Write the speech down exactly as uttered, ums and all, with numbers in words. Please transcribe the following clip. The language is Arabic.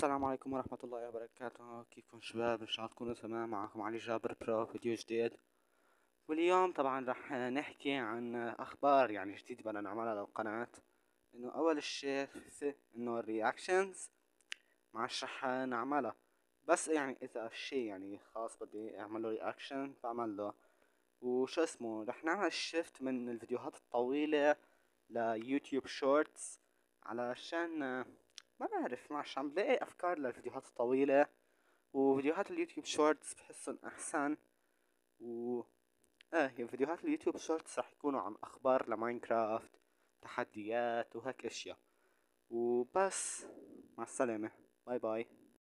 السلام عليكم ورحمة الله وبركاته. كيفكم شباب؟ ان شاء الله تكونوا تمام. معكم علي جابر برو فيديو جديد. واليوم طبعا راح نحكي عن اخبار يعني جديدة بدنا نعملها للقناة. انه اول الشي انه الرياكشنز معش راح نعملها، بس يعني اذا الشي يعني خاص بدي اعمل له رياكشن بعمل له. وشو اسمه رح نعمل شيفت من الفيديوهات الطويلة ليوتيوب شورتس، علشان ما بعرف مش عم بلاقي افكار للفيديوهات الطويلة، وفيديوهات اليوتيوب شورتس بحسن احسن. و اه يعني فيديوهات اليوتيوب شورتس راح يكونوا عن اخبار لماينكرافت، تحديات وهيك اشياء. وبس، مع السلامة، باي باي.